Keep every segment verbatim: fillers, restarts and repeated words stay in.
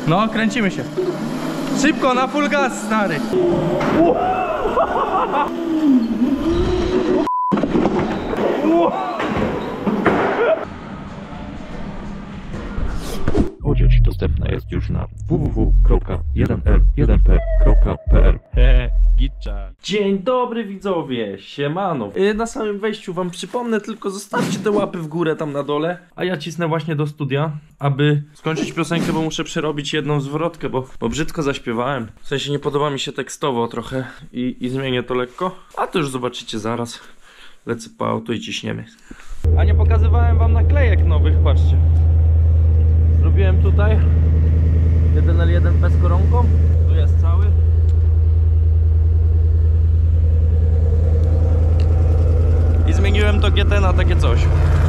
No, kręcimy się. Szybko, na full gas, stary. Odzież dostępna jest już na w w w kropka jeden l jeden p kropka p l. Hehe, gitcza. Dzień dobry widzowie, siemano. Yy, na samym wejściu wam przypomnę, tylko zostawcie te łapy w górę tam na dole. A ja cisnę właśnie do studia, aby skończyć piosenkę, bo muszę przerobić jedną zwrotkę, bo, bo brzydko zaśpiewałem. W sensie nie podoba mi się tekstowo trochę i, i zmienię to lekko. A to już zobaczycie zaraz. Lecę po auto i ciśniemy. A nie pokazywałem wam naklejek nowych, patrzcie. Zrobiłem tutaj jeden L jeden P z koronką. Tu jest cały. I zmieniłem to G T na takie coś.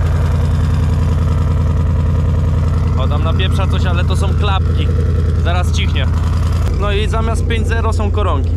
O, tam napieprza coś, ale to są klapki. Zaraz cichnie. No i zamiast pięć zero są koronki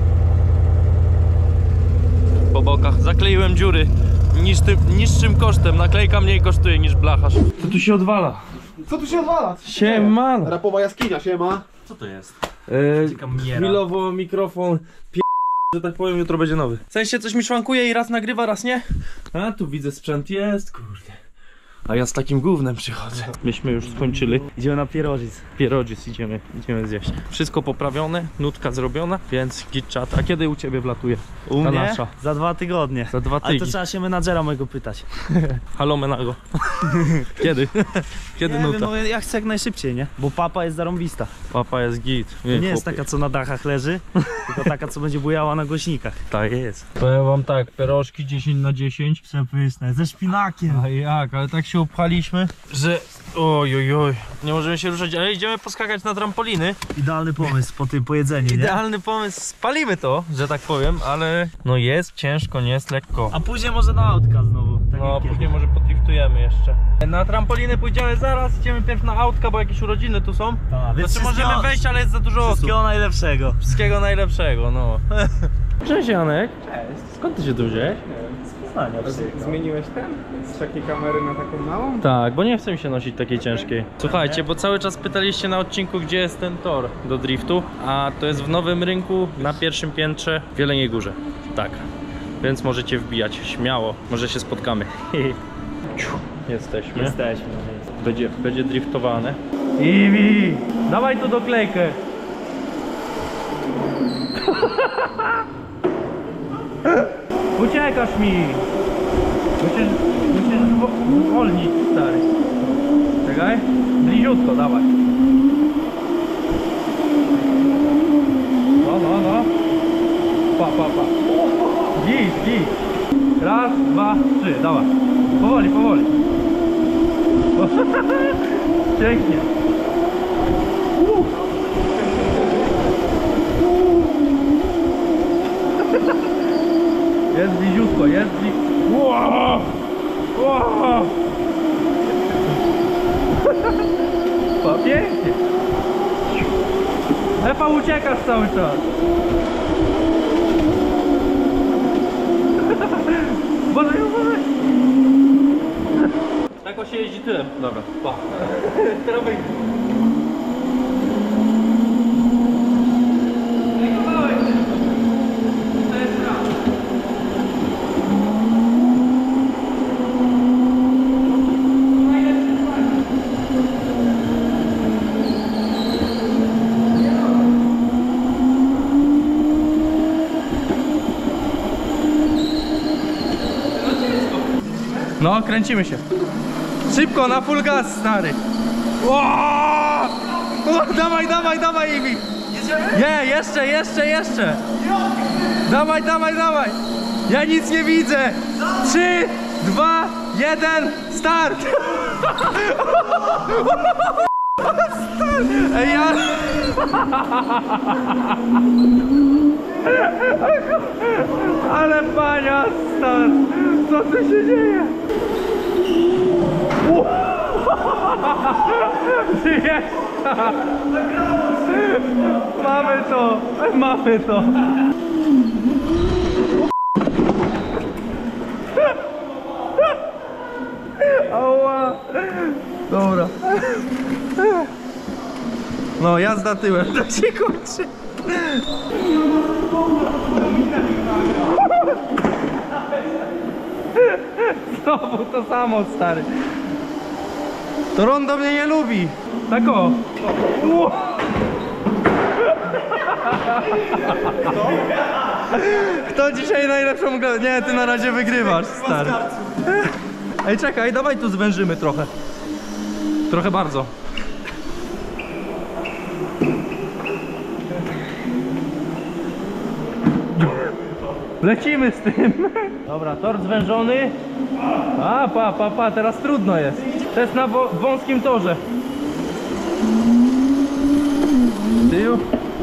po bokach. Zakleiłem dziury niższym, niższym kosztem. Naklejka mniej kosztuje niż blacharz. Co tu się odwala? Co tu się odwala? Siemano. Rapowa jaskinia, siema. Co to jest? Yy, chwilowo mikrofon p***, że tak powiem, jutro będzie nowy. W sensie coś mi szwankuje i raz nagrywa, raz nie. A tu widzę, sprzęt jest, kurde. A ja z takim gównem przychodzę. Myśmy już skończyli. Idziemy na pierogic. Pierogic idziemy, idziemy zjeść. Wszystko poprawione, nutka zrobiona, więc git chat. A kiedy u ciebie wlatuje? U ta mnie? Nasza? Za dwa tygodnie. Za dwa Ale tygodnie. to trzeba się menadżera mojego pytać. Halo Menago. Kiedy? Kiedy Nie nuta? wiem, no ja chcę jak najszybciej, nie? Bo papa jest zarąbista. Papa jest git. To nie jest taka, co na dachach leży, tylko taka, co będzie bujała na głośnikach. Tak jest. Powiem wam tak, pierożki dziesięć na dziesięć. Przepyszne, ze szpinakiem. A jak, ale tak się upchaliśmy, że oj, oj, oj, nie możemy się ruszać, ale idziemy poskakać na trampoliny. Idealny pomysł po tym pojedzeniu, nie? Idealny pomysł, spalimy to, że tak powiem, ale no jest ciężko, nie jest lekko. A później może na autka znowu. Tak No, jak później kiedyś. może podriftujemy jeszcze. Na trampoliny pójdziemy zaraz, idziemy pierw na autka, bo jakieś urodziny tu są. Tak, więc Znaczy możemy wejść, ale jest za dużo osób. Wszystkiego najlepszego. Wszystkiego najlepszego, no. Cześć Janek. Cześć. Skąd ty się tu wziąłeś? Zmieniłeś ten? Z takiej kamery na taką małą? Tak, bo nie chcę mi się nosić takiej ciężkiej. Słuchajcie, bo cały czas pytaliście na odcinku, gdzie jest ten tor do driftu, a to jest w Nowym Rynku na pierwszym piętrze w Jeleniej Górze. Tak, więc możecie wbijać śmiało, może się spotkamy. Jesteśmy. Jesteśmy. Będzie, będzie driftowane. Iwi, dawaj tu doklejkę. Uciekasz mi! Musisz, musisz zwolnić, stary. Czekaj, bliziutko, dawaj. No, no, no. Pa, pa, pa. Git, git. Raz, dwa, trzy, dawaj. Powoli, powoli. Pięknie. Uh. Jest bliziutko, jest bliziutko. Wow! Wow! Pa, pięknie. Epa, uciekasz cały czas. Uważaj, uważaj. Tak o się jeździ tyłem. Dobra, pa. Teraz wyjdę. No, kręcimy się. Szybko, na full gas, stary. O! O, dawaj, dawaj, dawaj, Iwi. Nie, jeszcze, jeszcze, jeszcze. Dawaj, dawaj, dawaj. Ja nic nie widzę. Trzy, dwa, jeden, start. Ej, ja... Ale pania, start. Co tu się dzieje? Mamy to, mamy to. Ała. Dobra. No, jazda tyłem, tak się kończy. Znowu to samo, stary. To rondo mnie nie lubi. Tak o. Kto dzisiaj najlepszą grę? Nie, ty na razie wygrywasz, stary. Ej, czekaj, dawaj tu zwężymy trochę. Trochę bardzo. Lecimy z tym. Dobra, tor zwężony. A, pa, pa, pa, teraz trudno jest. To jest na wo wąskim torze. Tył.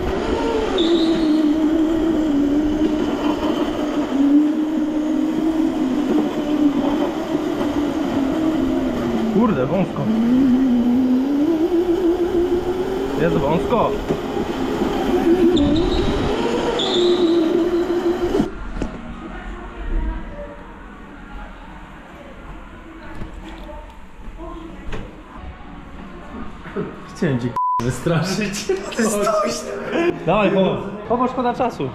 Kurde, wąsko. Jest wąsko. Chciałem cię wystraszyć. Ty stoisz. Dawaj, bo, bo szkoda czasu.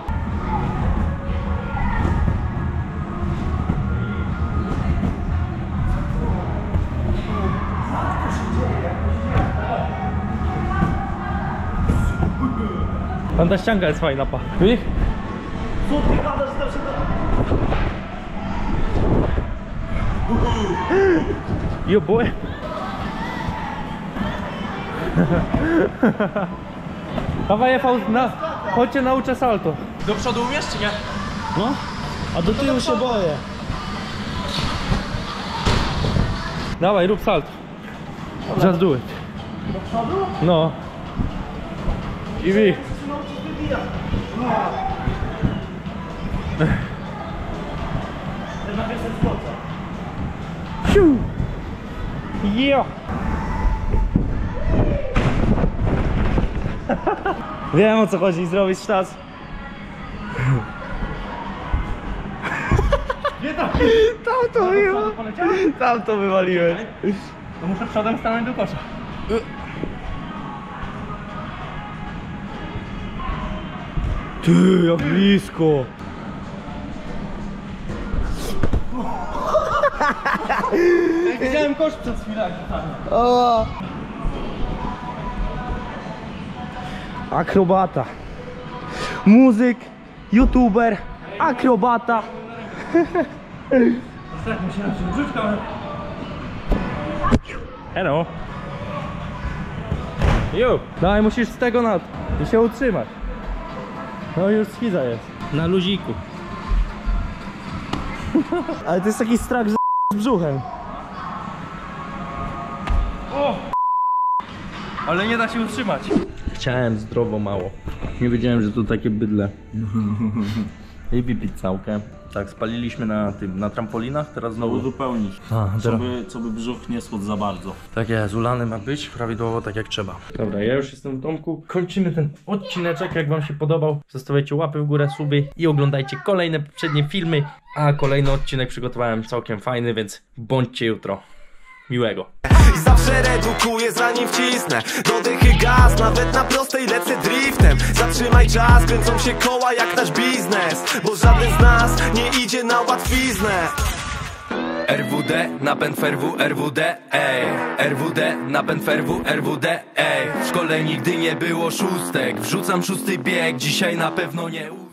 Tam ta ścianga jest fajna, pa. Widzisz? Co ty gadasz na Yo boy. Dawaj, F V, na, chodźcie, nauczę salto. Do przodu umiesz czy nie? No, a do tyłu się boję. Dawaj, rób salto. Just do it. Do przodu? No. Iwi. Ten nawiasem spoca. Siu. Jo. Wiem, o co chodzi, zrobić sztas. Gdzie tam? Tam to wywaliłem. Tam to wywaliłem. To muszę przodem stanąć do kosza. Ty, jak blisko. Widziałem kosz przed chwilą. O! Akrobata. Muzyk, youtuber, akrobata. Tak, musiałem się wrzuć kamerę. Hello. Ju. Daj, musisz z tego na... i się utrzymać. No już schiza jest. Na luziku. Ale to jest taki strach, że z brzuchem. O! Ale nie da się utrzymać. Chciałem zdrowo mało. Nie wiedziałem, że to takie bydle. I wypić całkę. Tak, spaliliśmy na tym, na trampolinach, teraz znowu... Uzupełnić, A, co teraz... by, co by brzuch nie schudł za bardzo. Tak jest, ulany ma być prawidłowo tak jak trzeba. Dobra, ja już jestem w domku. Kończymy ten odcineczek. Jak wam się podobał, zostawiajcie łapy w górę, suby i oglądajcie kolejne poprzednie filmy. A kolejny odcinek przygotowałem całkiem fajny, więc bądźcie jutro. Miłego. I zawsze redukuję zanim wcisnę dodechy gaz, nawet na prostej lecę driftem. Zatrzymaj czas, kręcą się koła jak nasz biznes, bo żaden z nas nie idzie na łatwiznę. R W D, napęd F R W, R W D, ej. R W D, napęd F R W, R W D, ej. W szkole nigdy nie było szóstek, wrzucam szósty bieg, dzisiaj na pewno nie